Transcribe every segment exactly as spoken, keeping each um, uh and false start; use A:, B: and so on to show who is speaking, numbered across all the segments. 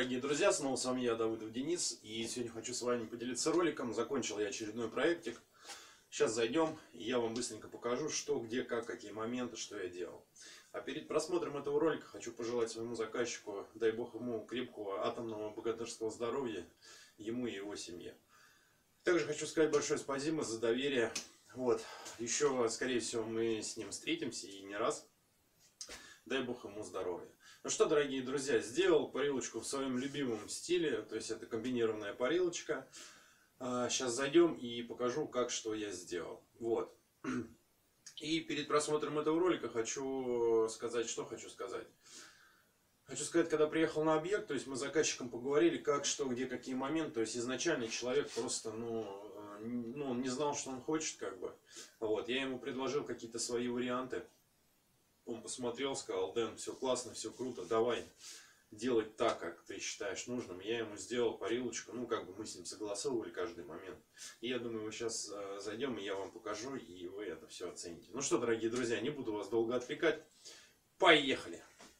A: дорогие друзья, снова с вами я, Давыдов Денис, и сегодня хочу с вами поделиться роликом. Закончил я очередной проектик. Сейчас зайдем, и я вам быстренько покажу, что, где, как, какие моменты, что я делал. А перед просмотром этого ролика хочу пожелать своему заказчику, дай бог ему крепкого атомного богатырского здоровья, ему и его семье. Также хочу сказать большое спасибо за доверие. Вот, еще, скорее всего, мы с ним встретимся и не раз. Дай бог ему здоровья. Ну что, дорогие друзья, сделал парилочку в своем любимом стиле, то есть это комбинированная парилочка. Сейчас зайдем и покажу, как что я сделал. Вот. И перед просмотром этого ролика хочу сказать, что хочу сказать. Хочу сказать, когда приехал на объект, то есть мы с заказчиком поговорили, как, что, где, какие моменты. То есть изначально человек просто, ну, ну он не знал, что он хочет, как бы. Вот. Я ему предложил какие-то свои варианты. Он посмотрел, сказал: Дэн, все классно, все круто, давай делать так, как ты считаешь нужным. Я ему сделал парилочку, ну как бы мы с ним согласовывали каждый момент. И я думаю, мы сейчас э, зайдем, и я вам покажу, и вы это все оцените. Ну что, дорогие друзья, не буду вас долго отвлекать. Поехали!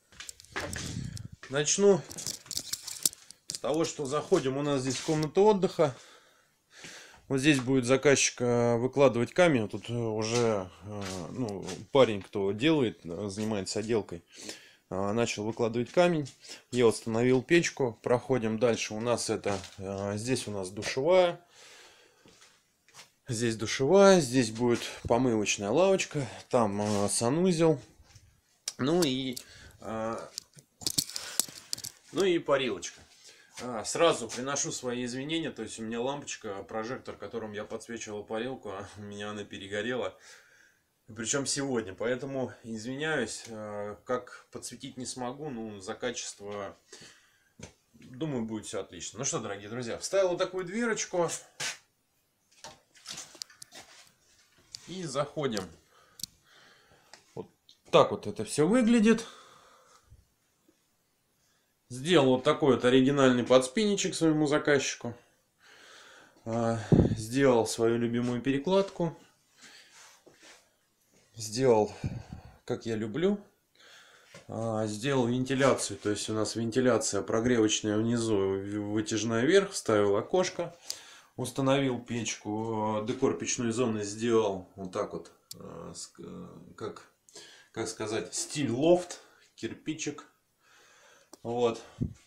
A: Начну с того, что заходим, у нас здесь комната отдыха. Вот здесь будет заказчик выкладывать камень. Тут уже ну, парень, кто делает, занимается отделкой, начал выкладывать камень. Я установил печку. Проходим дальше. У нас это здесь у нас душевая. Здесь душевая. Здесь будет помывочная лавочка. Там санузел. Ну и, ну и парилочка. А, сразу приношу свои извинения, то есть у меня лампочка, прожектор, которым я подсвечивал парилку, у меня она перегорела, причем сегодня, поэтому извиняюсь, как подсветить не смогу, ну за качество, думаю, будет все отлично. Ну что, дорогие друзья, вставил вот такую дверочку и заходим. Вот так вот это все выглядит. Сделал вот такой вот оригинальный подспинничек своему заказчику. Сделал свою любимую перекладку. Сделал, как я люблю. Сделал вентиляцию. То есть у нас вентиляция прогревочная внизу, вытяжная вверх. Вставил окошко. Установил печку. Декор печной зоны сделал вот так вот. Как, как сказать, стиль лофт. Кирпичик. Вот.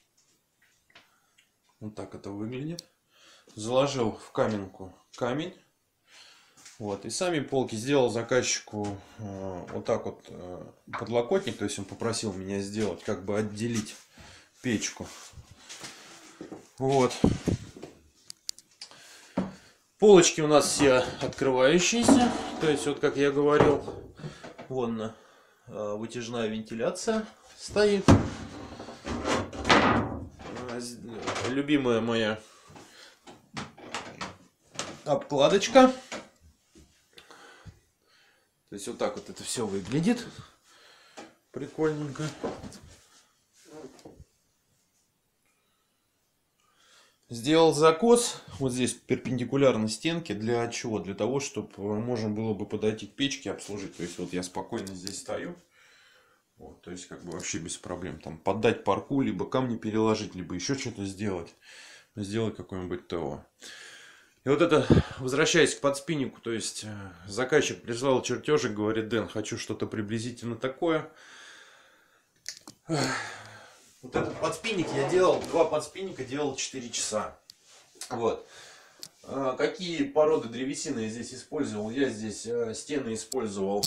A: Вот так это выглядит. Заложил в каменку камень. Вот. И сами полки сделал заказчику э, вот так вот э, подлокотник. То есть он попросил меня сделать, как бы отделить печку. Вот. Полочки у нас все открывающиеся. То есть вот как я говорил, вон э, вытяжная вентиляция стоит. Любимая моя обкладочка. То есть вот так вот это все выглядит. Прикольненько. Сделал закос вот здесь перпендикулярно стенке. Для чего? Для того, чтобы можно было бы подойти к печке, обслужить. То есть вот я спокойно здесь стою. Вот, то есть как бы вообще без проблем. Там поддать парку, либо камни переложить, либо еще что-то сделать. Сделать какое-нибудь ТО. И вот это, возвращаясь к подспиннику, то есть заказчик прислал чертежик, говорит: Дэн, хочу что-то приблизительно такое. Вот этот подспинник я делал, два подспинника делал четыре часа. Вот. Какие породы древесины я здесь использовал? Я здесь стены использовал.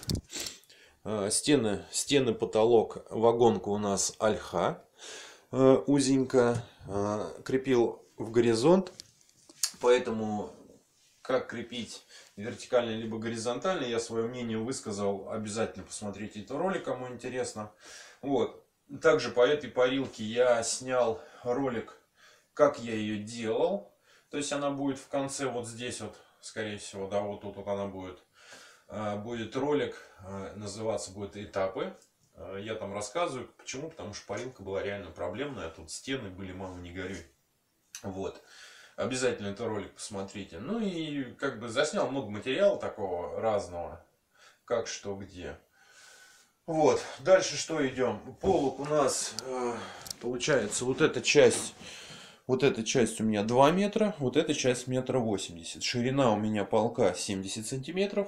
A: Стены, стены, потолок, вагонка у нас ольха узенько, крепил в горизонт, поэтому как крепить вертикально либо горизонтально, я свое мнение высказал, обязательно посмотрите этот ролик, кому интересно. Вот. Также по этой парилке я снял ролик, как я ее делал, то есть она будет в конце вот здесь вот, скорее всего, да, вот тут вот она будет. Будет ролик, называться будет «Этапы». Я там рассказываю, почему, потому что парилка была реально проблемная, тут стены были, мама не горюй. Вот. Обязательно этот ролик посмотрите. Ну и как бы заснял много материала такого разного, как что где. Вот. Дальше что идем? Полок у нас Получается, вот эта часть, вот эта часть у меня два метра, вот эта часть метра восемьдесят. Ширина у меня полка семьдесят сантиметров.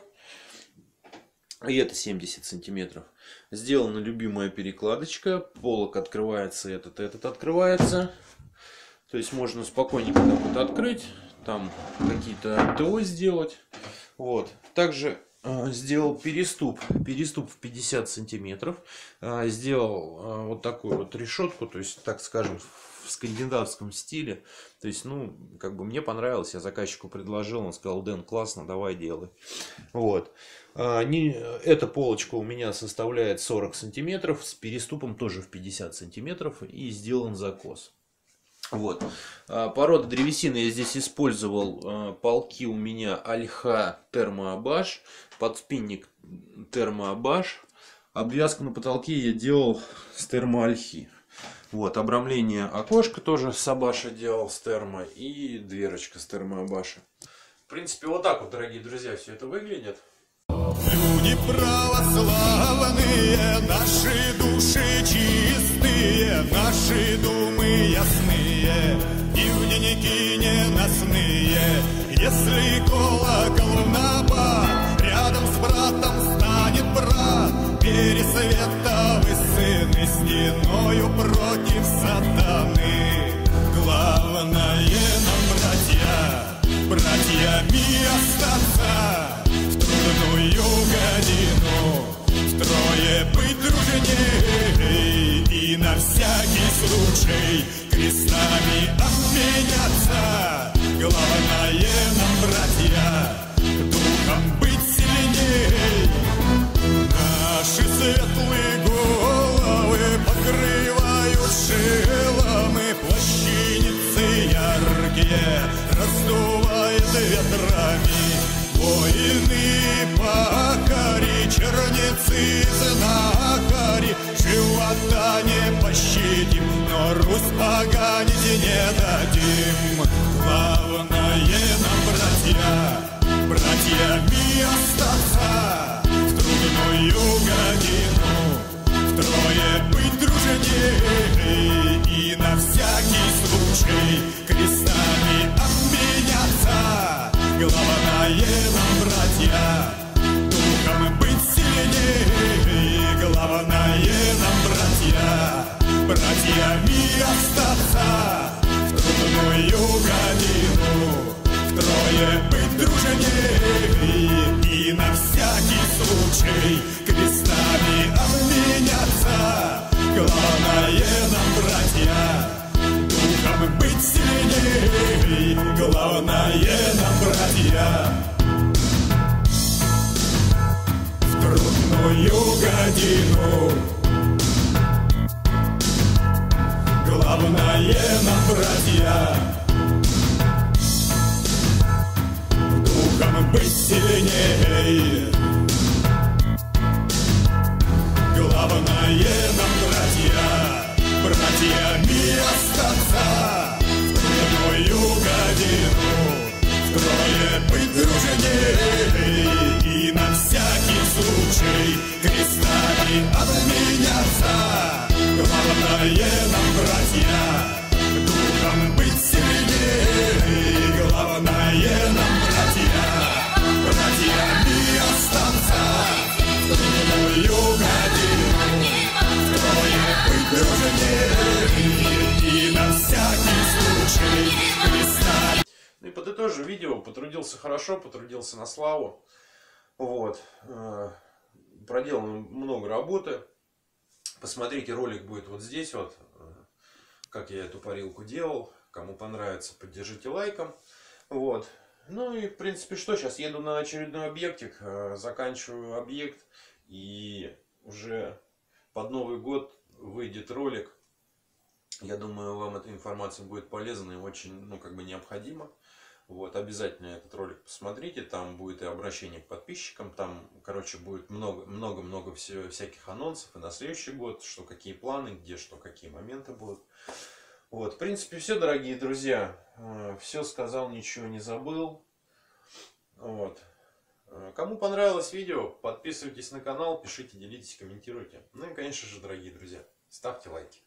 A: И это семьдесят сантиметров. Сделана любимая перекладочка. Полок открывается, этот, этот открывается. То есть можно спокойненько так вот открыть. Там какие-то ТО сделать. Вот. Также э, сделал переступ. Переступ в пятьдесят сантиметров. Э, сделал э, вот такую вот решетку. То есть, так скажем, в скандинавском стиле. То есть, ну, как бы мне понравилось. Я заказчику предложил. Он сказал: Дэн, классно, давай делай. Вот. Эта полочка у меня составляет сорок сантиметров, с переступом тоже в пятьдесят сантиметров, и сделан закос. Вот. Порода древесины я здесь использовал. Полки у меня Альха термоабаш, подспинник термоабаш. Обвязку на потолке я делал с термоальхи. Вот, обрамление окошка тоже с абаша делал, с термо, и дверочка с термоабаша. В принципе, вот так вот, дорогие друзья, все это выглядит.
B: Люди православные, наши души чистые, наши думы ясные, и в дневники ненастные. Если колокол на бат, рядом с братом станет брат, пересветовый сын и стеною против сатаны. Главное нам, братья, братьями остаться в трудную годину, втрое быть дружней и на всякий случай крестами обменяться. Главное нам, братья, духом быть сильней. Наши светлые головы покрывают шеломы, плащаницы яркие раздувает ветрами. Воины, пахари, черницы, знахари, живота не пощадим, но Русь поганить не дадим. Главное нам, братья, братьями остаться в трудную годину, втрое быть дружней и на всякий случай крестами обменяться. Главное нам, братья, духом быть сильней. Главное нам, братья, братьями остаться в трудную годину, втрое быть дружней и на всякий случай крестами обменяться. Главное нам, братья, духом быть сильней. Главное нам, братья, в трудную годину. Главное нам, братья, духом быть сильней. Главное нам, братья, братьями остаться в трудную годину, втрое быть дружней и на всякий случай крестами обменяться. Главное нам, братья, духом быть сильней. Главное нам, братья, братьями остаться в трудную годину, втрое быть дружней и на всякий случай крестами.
A: Ну и подытожу видео. Потрудился хорошо, потрудился на славу. Вот. Проделано много работы. Посмотрите, ролик будет вот здесь вот, как я эту парилку делал. Кому понравится, поддержите лайком. Вот. Ну и в принципе что, сейчас еду на очередной объектик, заканчиваю объект, и уже под Новый год выйдет ролик. Я думаю, вам эта информация будет полезна и очень, ну, как бы необходима. Вот, обязательно этот ролик посмотрите, там будет и обращение к подписчикам, там, короче, будет много-много-много всяких анонсов и на следующий год, что какие планы, где что, какие моменты будут. Вот, в принципе, все, дорогие друзья, все сказал, ничего не забыл. Вот. Кому понравилось видео, подписывайтесь на канал, пишите, делитесь, комментируйте. Ну и, конечно же, дорогие друзья, ставьте лайки.